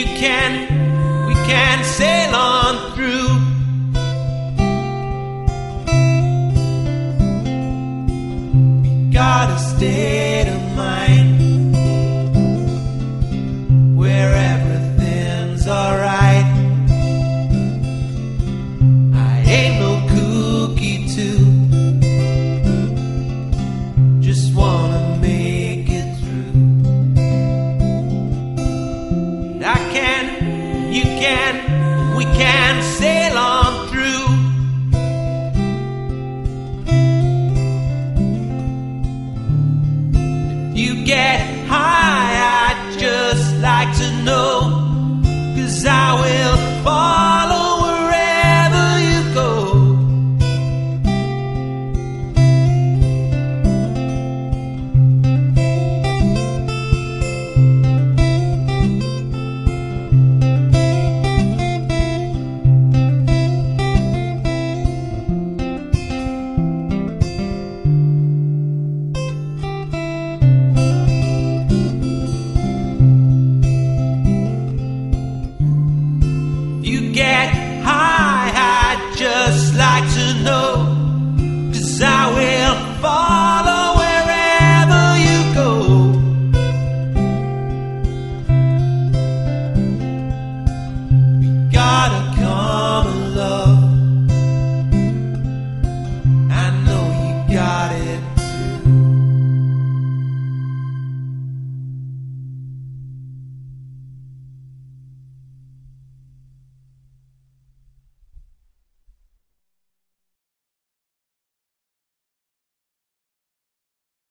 we can sail on through. We got a state of mind where everything's alright. I ain't no cookie too, just wanna make it through. I can, you can, we can sail on through. You get high, I'd just like to know, 'cause I will fall.